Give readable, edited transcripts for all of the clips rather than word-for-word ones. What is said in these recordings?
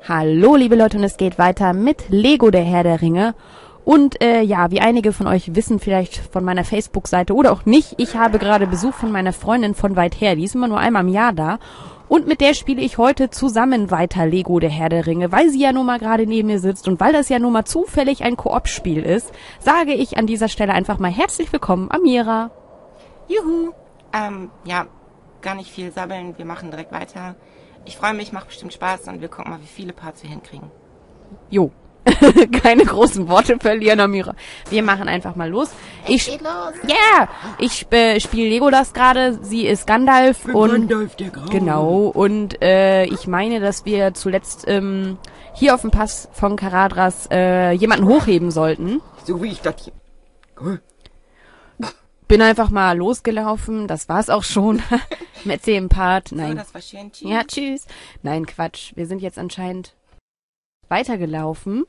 Hallo liebe Leute, und es geht weiter mit Lego der Herr der Ringe. Und ja, wie einige von euch wissen vielleicht von meiner Facebook-Seite oder auch nicht, ich habe gerade Besuch von meiner Freundin von weit her, die ist immer nur einmal im Jahr da. Und mit der spiele ich heute zusammen weiter Lego der Herr der Ringe, weil sie ja nun mal gerade neben mir sitzt und weil das ja nun mal zufällig ein Koop-Spiel ist, sage ich an dieser Stelle einfach mal herzlich willkommen, Amira. Juhu! Ja, gar nicht viel sabbeln, wir machen direkt weiter. Ich freue mich, macht bestimmt Spaß und wir gucken mal, wie viele Parts wir hinkriegen. Jo. Keine großen Worte verlieren, Amira. Wir machen einfach mal los. Es geht los! Yeah! Ich spiele Legolas gerade, sie ist Gandalf und Gandalf der Graue. genau, und ich meine, dass wir zuletzt hier auf dem Pass von Caradhras jemanden hochheben sollten. So wie ich das hier. Cool. Bin einfach mal losgelaufen, das war's auch schon mit dem Part. So, Nein. das war schön. Tschüss. Ja, tschüss. Nein, Quatsch. Wir sind jetzt anscheinend weitergelaufen.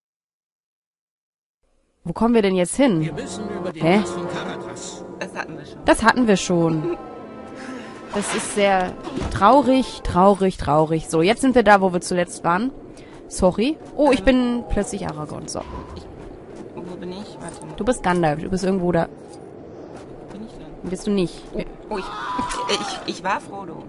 Wo kommen wir denn jetzt hin? Wir müssen über den Hä? Pass von Caradhras. Das hatten wir schon. Das hatten wir schon. Das ist sehr traurig, traurig, traurig. So, jetzt sind wir da, wo wir zuletzt waren. Sorry. Oh, ich bin plötzlich Aragorn. So. Wo bin ich? Warte mal. Du bist Gandalf. Du bist irgendwo da. Bin ich denn? Bist du nicht. Oh, ich war Frodo.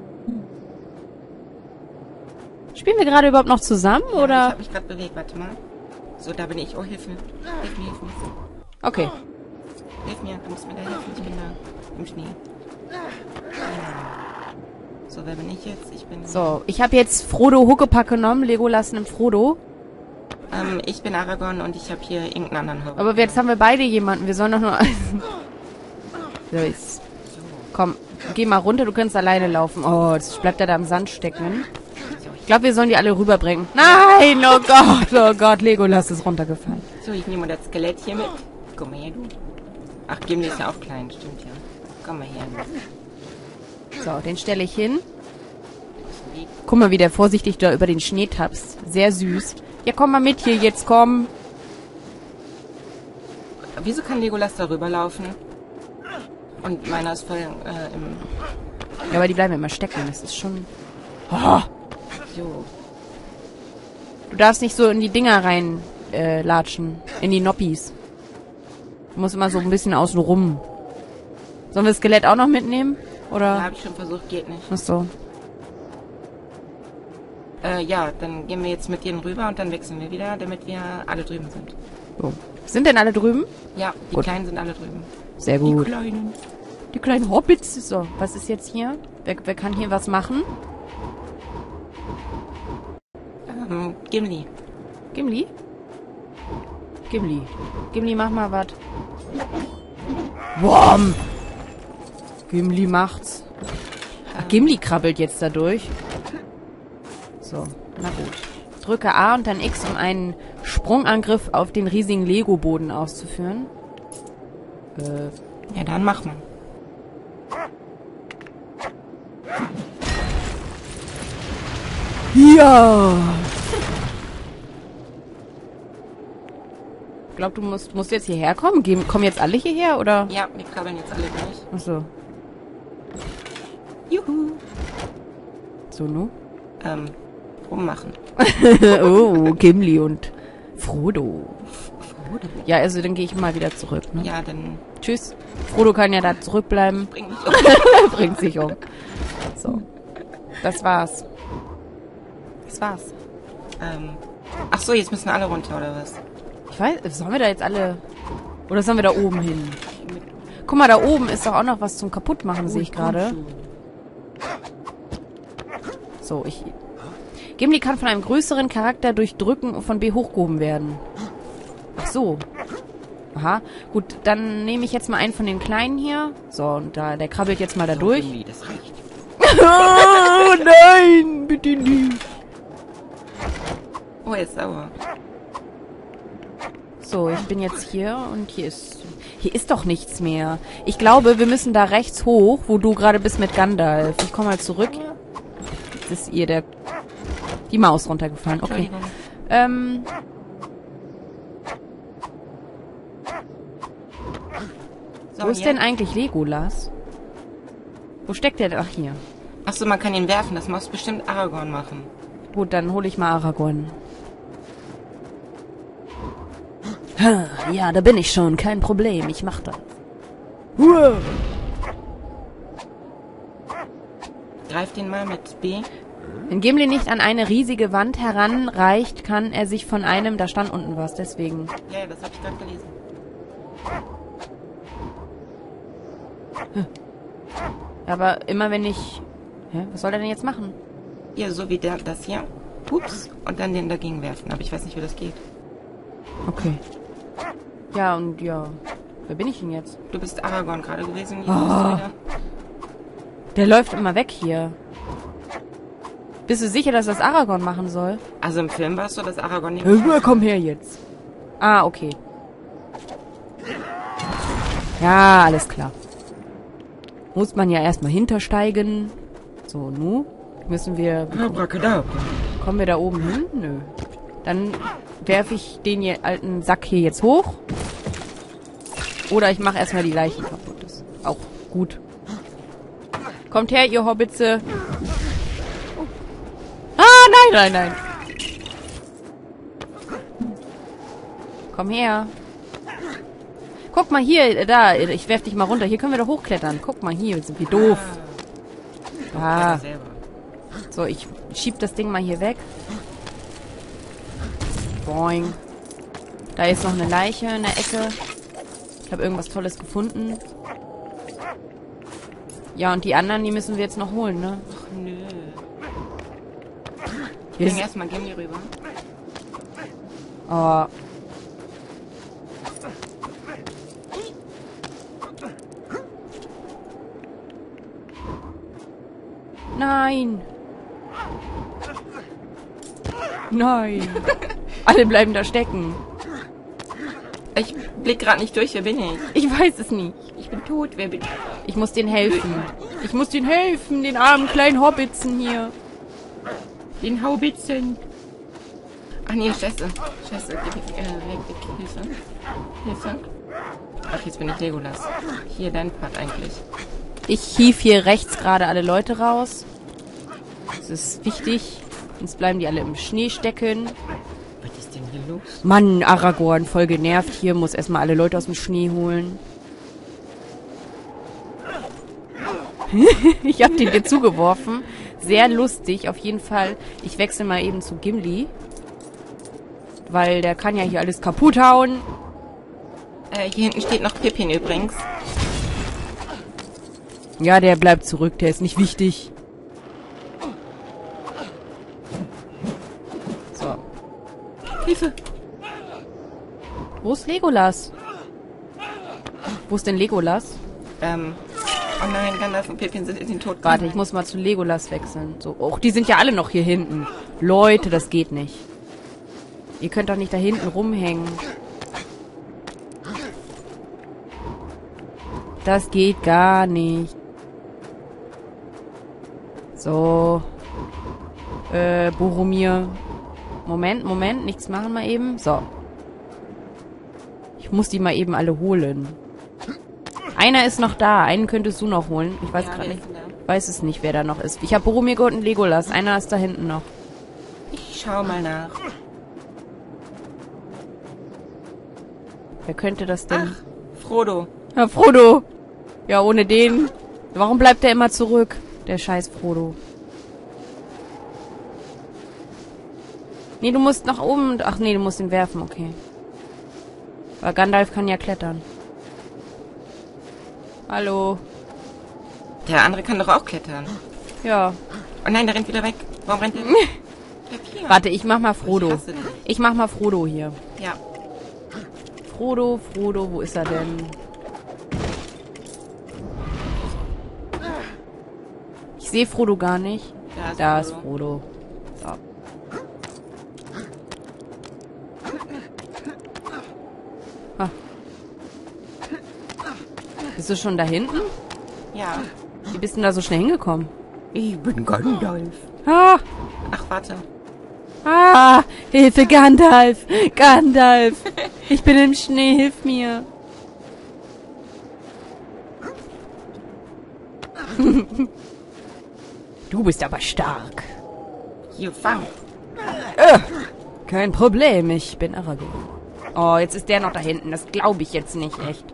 Spielen wir gerade überhaupt noch zusammen, Ja, ich oder? habe mich gerade bewegt, warte mal. So, da bin ich. Oh, hilf mir. Hilf mir, hilf mir. Okay. Hilf mir, du musst mir da helfen. Ich bin da im Schnee. So, wer bin ich jetzt? Ich bin... So, ich habe jetzt Frodo Huckepack genommen. Legolas nimmt Frodo. ich bin Aragorn und ich habe hier irgendeinen anderen Hobbit. Aber jetzt haben wir beide jemanden. Wir sollen doch nur... So, jetzt. Komm, geh mal runter. Du kannst alleine laufen. Oh, jetzt bleibt er da im Sand stecken. Ich glaube, wir sollen die alle rüberbringen. Nein, oh Gott, Legolas ist runtergefallen. So, ich nehme mal das Skelett hier mit. Komm mal her, du. Ach, Gimli ist ja auch klein, stimmt ja. Komm mal her, du. So, den stelle ich hin. Weg. Guck mal, wie der vorsichtig da über den Schnee tapst. Sehr süß. Ja, komm mal mit hier, jetzt komm. Wieso kann Legolas darüber laufen? Und meiner ist voll im... Ja, aber die bleiben immer stecken. Das ist schon... Oh, Jo. du darfst nicht so in die Dinger rein latschen. In die Noppis. Du musst immer so ein bisschen außen rum. Sollen wir das Skelett auch noch mitnehmen? Ja, Oder? habe ich schon versucht, geht nicht. Ach so. Ja, dann gehen wir jetzt mit denen rüber und dann wechseln wir wieder, damit wir alle drüben sind. So. Sind denn alle drüben? Ja, die Gut. Kleinen sind alle drüben. Sehr Die gut. Kleinen. Die kleinen Hobbits. So, was ist jetzt hier? Wer kann hier was machen? Gimli. Gimli? Gimli. Gimli, mach mal was. Wom! Gimli macht's. Ach, Gimli krabbelt jetzt da durch. So, na gut. Drücke A und dann X, um einen Sprungangriff auf den riesigen Lego-Boden auszuführen. Ja, dann mach mal. Ja! Ich glaube, du musst jetzt hierher kommen. Kommen jetzt alle hierher, oder? Ja, wir krabbeln jetzt alle durch. Achso. Juhu. So, nu? Rummachen. Oh, Gimli und Frodo. Ja, also dann gehe ich mal wieder zurück, ne? Ja, dann Tschüss. Frodo kann ja da zurückbleiben. bring mich um. Bringt sich um. So. Das war's. Das war's. Ach so, jetzt müssen alle runter, oder was? Ich weiß, sollen wir da jetzt alle... Oder sollen wir da oben hin? Guck mal, da oben ist doch auch noch was zum Kaputtmachen, sehe ich gerade. So, Gimli kann von einem größeren Charakter durch Drücken von B hochgehoben werden. Ach so. Aha. Gut, dann nehme ich jetzt mal einen von den Kleinen hier. So, und der krabbelt jetzt mal da durch. Gimli, das reicht. Oh nein, bitte nicht. Oh, er ist sauer. So, ich bin jetzt hier und hier ist doch nichts mehr. Ich glaube, wir müssen da rechts hoch, wo du gerade bist mit Gandalf. Ich komme mal zurück. Jetzt ist ihr die Maus runtergefallen. Okay. Entschuldigung. So, Wo ist hier. denn eigentlich Legolas? Wo steckt der denn? Ach, hier. Achso, man kann ihn werfen. Das muss bestimmt Aragorn machen. Gut, dann hole ich mal Aragorn. Ha, ja, da bin ich schon. Kein Problem. Ich mach das. Uah. Greif den mal mit B. Wenn Gimli nicht an eine riesige Wand heranreicht, kann er sich von einem... Da stand unten was, deswegen. Ja, das habe ich gerade gelesen. Aber immer wenn ich... Hä? Was soll er denn jetzt machen? Ja, so wie das hier. Ups. Und dann den dagegen werfen. Aber ich weiß nicht, wie das geht. Okay. Ja, und ja... Wer bin ich denn jetzt? Du bist Aragorn gerade gewesen. Jetzt Oh. bist du wieder. Der läuft immer weg hier. Bist du sicher, dass das Aragorn machen soll? Also im Film war es so, dass Aragorn nicht... Komm her jetzt. Ah, okay. Ja, alles klar. Muss man ja erstmal hintersteigen. So, nu müssen wir... Abracadabra. Kommen wir da oben hin? Nö. Dann werfe ich den hier alten Sack hier jetzt hoch. Oder ich mache erstmal die Leichen kaputt. Das ist auch gut. Kommt her, ihr Hobbitze. Ah, nein. Komm her. Guck mal hier, da, ich werf dich mal runter. Hier können wir doch hochklettern. Guck mal hier, sind wir doof. Ah. Selber. So, ich schieb das Ding mal hier weg. Boing. Da ist noch eine Leiche in der Ecke. Ich habe irgendwas Tolles gefunden. Ja, und die anderen, die müssen wir jetzt noch holen, ne? Ach nö. Ich Wir bring s- erstmal Gimli rüber. Oh. Nein. Nein. Alle bleiben da stecken. Ich blick gerade nicht durch. Wer bin ich? Ich weiß es nicht. Ich bin tot. Wer bin ich? Ich muss denen helfen. Ich muss denen helfen, den armen kleinen Hobbitzen hier. Den Haubitzen. Ach nee, Scheiße. Weg. Hilfe. Ach, jetzt bin ich Legolas. Hier, dein Part eigentlich. Ich hief hier rechts gerade alle Leute raus. Das ist wichtig. Sonst bleiben die alle im Schnee stecken. Was ist denn hier los? Mann, Aragorn, voll genervt hier. Muss erstmal alle Leute aus dem Schnee holen. Ich hab den dir zugeworfen. Sehr lustig, auf jeden Fall. Ich wechsle mal eben zu Gimli. Weil der kann ja hier alles kaputt hauen. Hier hinten steht noch Pippin übrigens. Ja, der bleibt zurück. Der ist nicht wichtig. So. Hilfe. Wo ist Legolas? Wo ist denn Legolas? Oh nein, Gandalf und Pippin sind in den Tod. Warte, ich muss mal zu Legolas wechseln. So, och, die sind ja alle noch hier hinten. Leute, das geht nicht. Ihr könnt doch nicht da hinten rumhängen. Das geht gar nicht. So. Boromir. Moment, nichts machen mal eben. So. Ich muss die mal eben alle holen. Einer ist noch da. Einen könntest du noch holen. Ich weiß gerade nicht. Weiß es nicht, wer da noch ist. Ich habe Boromir geholt und Legolas. Einer ist da hinten noch. Ich schau mal nach. Wer könnte das denn? Ach, Frodo. Ja, Frodo. Ja, ohne den. Warum bleibt er immer zurück? Der scheiß Frodo. Nee, du musst nach oben. Ach nee, du musst ihn werfen, okay. Weil Gandalf kann ja klettern. Hallo. Der andere kann doch auch klettern. Ja. Oh nein, der rennt wieder weg. Warum rennt der? Bleib hier. Warte, ich mach mal Frodo. Ich hasse dich. Ich mach mal Frodo hier. Ja. Frodo, wo ist er denn? Ich sehe Frodo gar nicht. Da ist Frodo. So. Ah. Bist du schon da hinten? Ja. Wie bist du denn da so schnell hingekommen? Ich bin Gandalf. Ah! Ach, warte. Ah! Hilfe, Gandalf! Gandalf! Ich bin im Schnee, hilf mir! Du bist aber stark. Hier, fang. Kein Problem, ich bin Aragorn. Oh, jetzt ist der noch da hinten. Das glaube ich jetzt nicht, echt.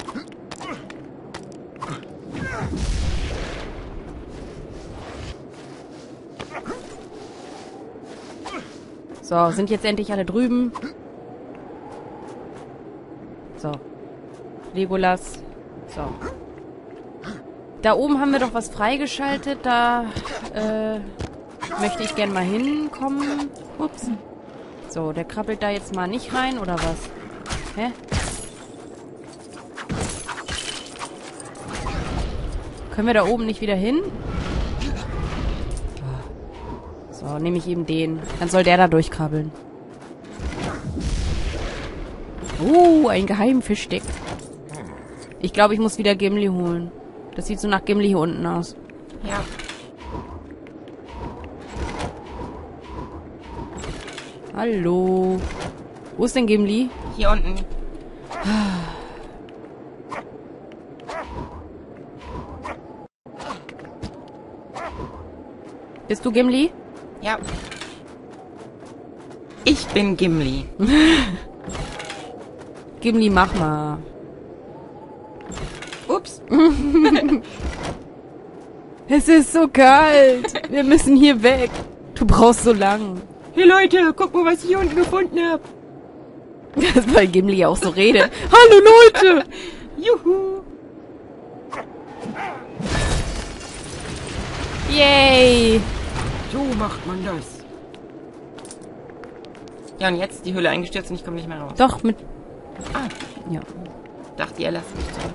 So, sind jetzt endlich alle drüben. So. Legolas. So. Da oben haben wir doch was freigeschaltet. Da möchte ich gern mal hinkommen. Ups. So, der krabbelt da jetzt mal nicht rein, oder was? Hä? Können wir da oben nicht wieder hin? So, nehme ich eben den. Dann soll der da durchkrabbeln. Ein Geheimfischstick. Ich glaube, ich muss wieder Gimli holen. Das sieht so nach Gimli hier unten aus. Ja. Hallo. Wo ist denn Gimli? Hier unten. Bist du Gimli? Ja. Ich bin Gimli. Gimli, mach mal. Ups. Es ist so kalt. Wir müssen hier weg. Du brauchst so lang. Hey Leute, guck mal, was ich hier unten gefunden hab. Das ist, weil Gimli auch so redet. Hallo Leute. Juhu. Yay. So macht man das. Ja, und jetzt ist die Höhle eingestürzt und ich komme nicht mehr raus. Doch, mit... Ah, Ja. dachte ihr, lasst mich zurück.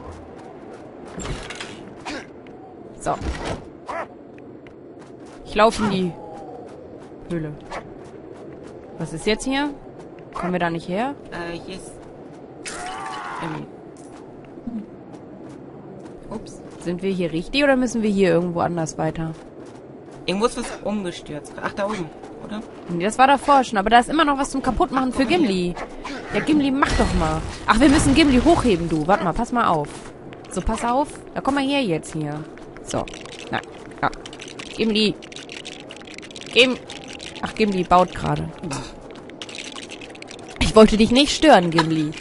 So. Ich laufe in die Höhle. Was ist jetzt hier? Kommen wir da nicht her? Hier ist... Ups. Sind wir hier richtig oder müssen wir hier irgendwo anders weiter? Irgendwo ist was umgestürzt. Ach, da oben, oder? Nee, das war davor schon, aber da ist immer noch was zum Kaputtmachen für Gimli. Ja, Gimli, mach doch mal. Ach, wir müssen Gimli hochheben, du. Warte mal, pass mal auf. So, pass auf. Da komm mal her jetzt hier. So. Na, ja. Gimli. Ach, Gimli baut gerade. Ich wollte dich nicht stören, Gimli.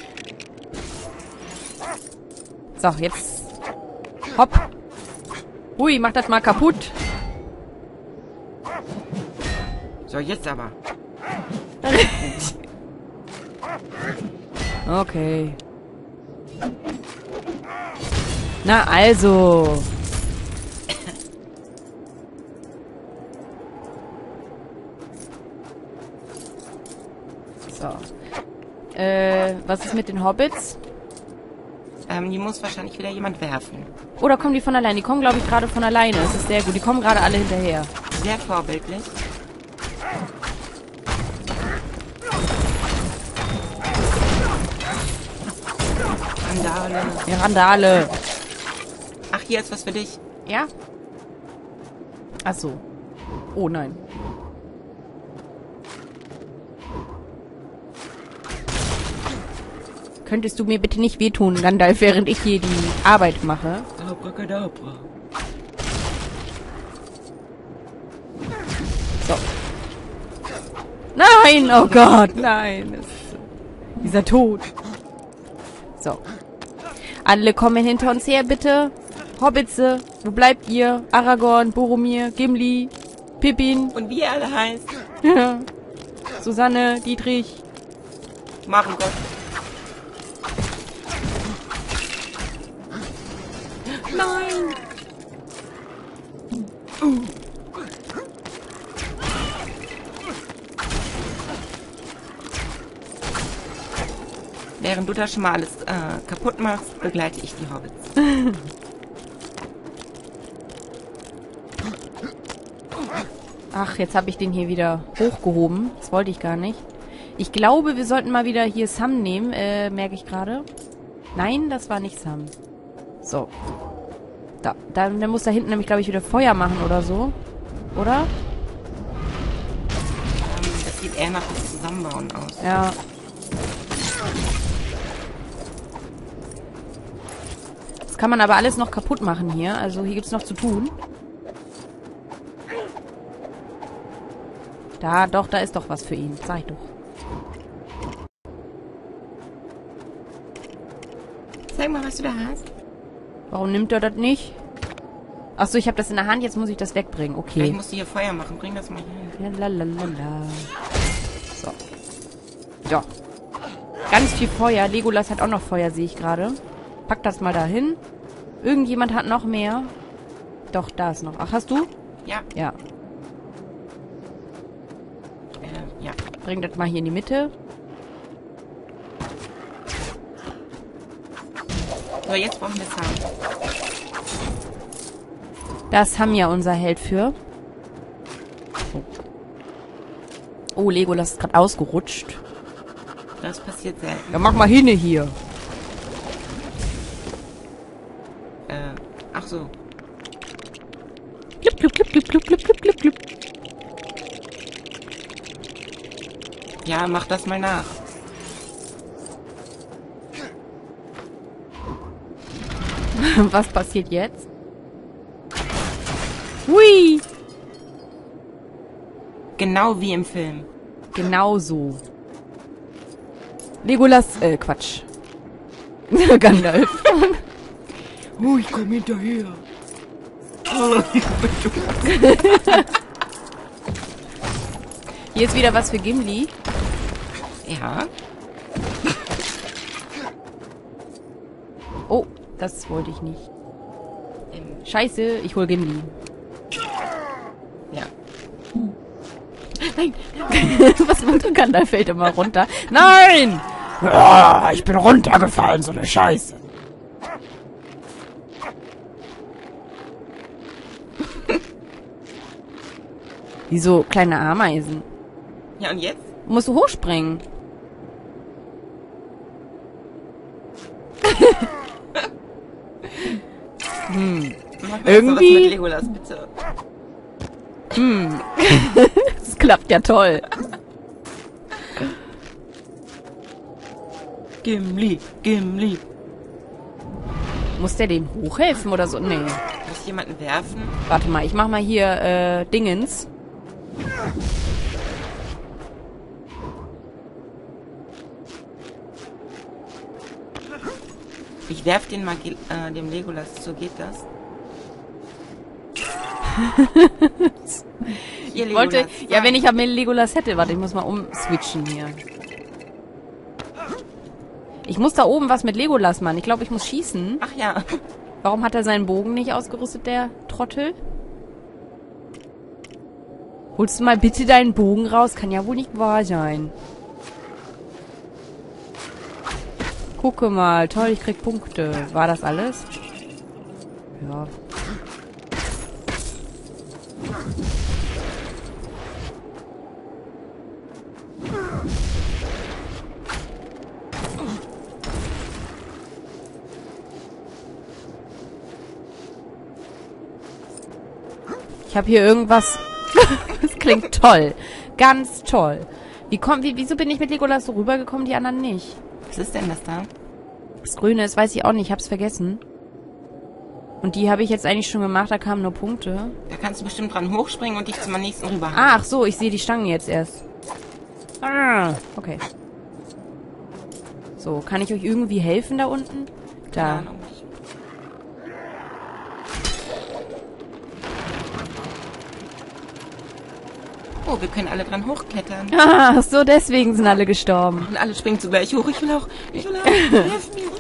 So, jetzt. Hopp. Hui, mach das mal kaputt. So, jetzt aber. Okay. Na also. So. Was ist mit den Hobbits? Die muss wahrscheinlich wieder jemand werfen. Oder kommen die von alleine? Die kommen, glaube ich, gerade von alleine. Das ist sehr gut. Die kommen gerade alle hinterher. Sehr vorbildlich. Randale. Ja, Randale. Ach, hier ist was für dich. Ja? Ach so. Oh nein. Könntest du mir bitte nicht wehtun, Gandalf, während ich hier die Arbeit mache? Abracadabra. So. Nein! Oh Gott, nein. Dieser Tod. So. Alle kommen hinter uns her, bitte. Hobbitze, wo bleibt ihr? Aragorn, Boromir, Gimli, Pippin, Und wie er alle heißt. Susanne, Dietrich. Marengott. Nein! Während du da schon mal alles kaputt machst, begleite ich die Hobbits. Ach, jetzt habe ich den hier wieder hochgehoben. Das wollte ich gar nicht. Ich glaube, wir sollten mal wieder hier Sam nehmen, merke ich gerade. Nein, das war nicht Sam. So. Der muss da hinten nämlich, glaube ich, wieder Feuer machen oder so. Oder? Das sieht eher nach dem Zusammenbauen aus. Ja. Das kann man aber alles noch kaputt machen hier. Also hier gibt's noch zu tun. Da ist doch was für ihn. Sag ich doch. Zeig mal, was du da hast. Warum nimmt er das nicht? Achso, ich habe das in der Hand, jetzt muss ich das wegbringen. Okay. Vielleicht musst du hier Feuer machen. Bring das mal hier hin. Lalalala. So. Ja. Ganz viel Feuer. Legolas hat auch noch Feuer, sehe ich gerade. Pack das mal dahin. Irgendjemand hat noch mehr. Doch, da ist noch. Ach, hast du? Ja. Ja. Ja. Bring das mal hier in die Mitte. So, jetzt brauchen wir Sam. Da ist Samja unser Held für. Oh, Legolas ist gerade ausgerutscht. Das passiert selten. Ja, mach mal hinne hier. Ach so. Klipp, klipp, klipp, klipp, klipp, klipp, klipp, klipp, klipp. Ja, mach das mal nach. Was passiert jetzt? Hui! Genau wie im Film. Genau so. Legolas, Quatsch. Gandalf. Oh, ich komm hinterher. Hier ist wieder was für Gimli. Ja. Oh, das wollte ich nicht. Scheiße, ich hol Gimli. Ja. Nein! Was macht Gandalf? Fällt immer runter. Nein! Ah, ich bin runtergefallen, so eine Scheiße. Wieso kleine Ameisen? Ja, und jetzt? Musst du hochspringen. Mach mal Irgendwie- sowas mit Legolas, bitte. Das klappt ja toll. Gimli, Gimli. Muss der dem hochhelfen oder so? Nee. Muss ich jemanden werfen? Warte mal, ich mach mal hier, Dingens. Ich werf den mal dem Legolas zu. Geht das? Hier, Ich wollte, Legolas, ja, nein. wenn ich ja mehr Legolas hätte. Warte, ich muss mal umswitchen hier. Ich muss da oben was mit Legolas machen. Ich glaube, ich muss schießen. Ach ja. Warum hat er seinen Bogen nicht ausgerüstet, der Trottel? Holst du mal bitte deinen Bogen raus? Kann ja wohl nicht wahr sein. Gucke mal. Toll, ich krieg Punkte. War das alles? Ja. Ich habe hier irgendwas. Das klingt toll. Ganz toll. Wieso bin ich mit Legolas so rübergekommen, die anderen nicht? Was ist denn das da? Das Grüne ist, weiß ich auch nicht, ich hab's vergessen. Und die habe ich jetzt eigentlich schon gemacht, da kamen nur Punkte. Da kannst du bestimmt dran hochspringen und dich zum nächsten rüber. Ach so, ich sehe die Stangen jetzt erst. Ah, okay. So, kann ich euch irgendwie helfen da unten? Da. Keine Ahnung. Oh, wir können alle dran hochklettern. Ah, so deswegen sind alle gestorben. Und alle springen zugleich hoch. Ich will auch. Hilf mir.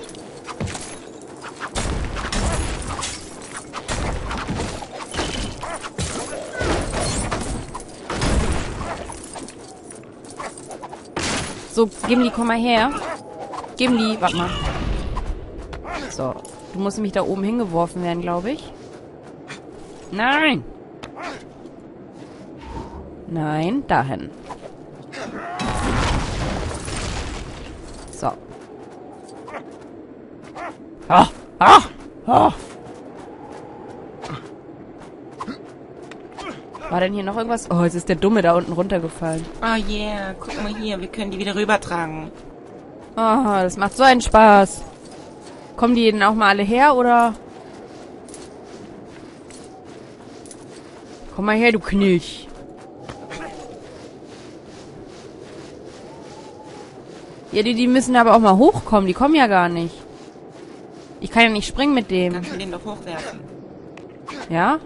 So, Gimli, komm mal her. Gimli, warte mal. So, du musst nämlich da oben hingeworfen werden, glaube ich. Nein! Nein, dahin. So. Ah, ah, ah. War denn hier noch irgendwas? Oh, jetzt ist der Dumme da unten runtergefallen. Oh yeah, guck mal hier, wir können die wieder rübertragen. Oh, das macht so einen Spaß. Kommen die denn auch mal alle her, oder? Komm mal her, du Knilch. Ja, die müssen aber auch mal hochkommen. Die kommen ja gar nicht. Ich kann ja nicht springen mit dem. Kannst du den doch hochwerfen. Ja?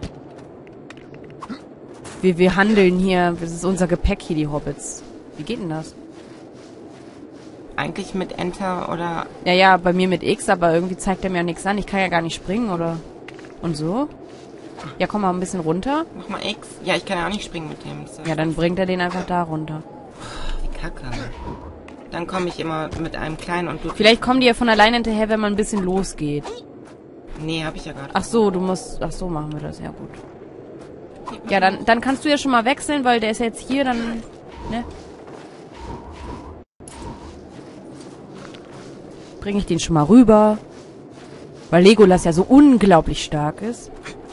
Wir handeln hier. Das ist unser Gepäck hier, die Hobbits. Wie geht denn das? Eigentlich mit Enter oder... Ja, bei mir mit X, aber irgendwie zeigt er mir ja nichts an. Ich kann ja gar nicht springen, oder? Und so? Ja, komm mal ein bisschen runter. Mach mal X. Ja, ich kann ja auch nicht springen mit dem. Ja, dann bringt er den einfach da runter. Wie kacke. Dann komme ich immer mit einem kleinen und du... Vielleicht kommen die ja von alleine hinterher, wenn man ein bisschen losgeht. Nee, hab ich ja gerade. Ach so, du musst... Ach so, machen wir das. Ja, gut. Ja, dann kannst du ja schon mal wechseln, weil der ist ja jetzt hier, dann... Ne? Bringe ich den schon mal rüber. Weil Legolas ja so unglaublich stark ist.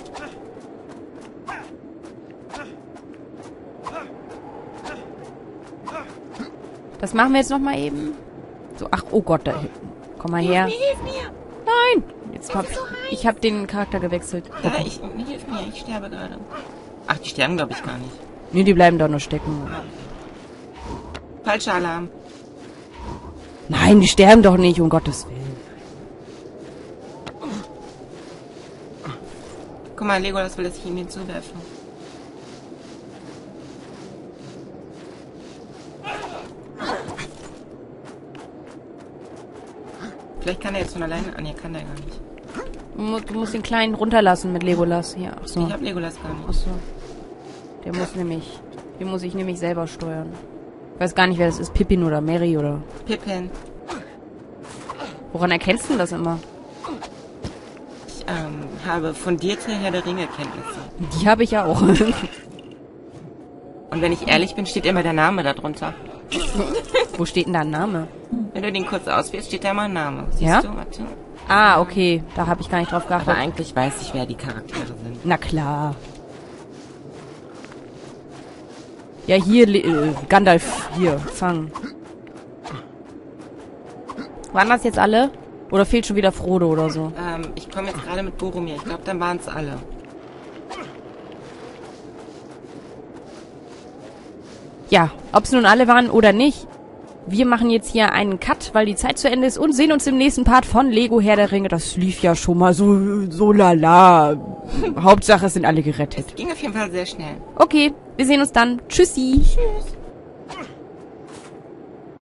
Das machen wir jetzt noch mal eben. So, ach, oh Gott, da hinten. Komm mal her. Hilf mir! Nein! Jetzt ich hab den Charakter gewechselt. Ja, hilf mir, ich sterbe gerade. Ach, die sterben glaube ich gar nicht. Nee, die bleiben da nur stecken. Falscher Alarm. Nein, die sterben doch nicht, um Gottes Willen. Guck mal, Legolas will, dass ich ihm den zuwerfe. Vielleicht kann er jetzt von alleine... Ah, nee, kann der gar nicht. Du musst den Kleinen runterlassen mit Legolas. Hier, ach so. Ich hab Legolas gar Ach nicht. so. Den muss ich nämlich selber steuern. Ich weiß gar nicht, wer das ist. Pippin oder Merry oder... Pippin. Woran erkennst du denn das immer? Ich habe fundierte Herr der Ringe-Kenntnisse. Die habe ich ja auch. Und wenn ich ehrlich bin, steht immer der Name darunter. Wo steht denn da ein Name? Wenn du den kurz auswählst, steht da immer ein Name. Siehst Ja? du? Warte. Ah, okay. Da habe ich gar nicht drauf Aber geachtet. eigentlich weiß ich, wer die Charaktere sind. Na klar. Ja, hier, Gandalf, hier, fang. Waren das jetzt alle? Oder fehlt schon wieder Frodo oder so? Ich komme jetzt gerade mit Boromir. Ich glaube, dann waren es alle. Ja, ob es nun alle waren oder nicht. Wir machen jetzt hier einen Cut, weil die Zeit zu Ende ist und sehen uns im nächsten Part von Lego Herr der Ringe. Das lief ja schon mal so lala. Hauptsache, es sind alle gerettet. Ging auf jeden Fall sehr schnell. Okay, wir sehen uns dann. Tschüssi. Tschüss.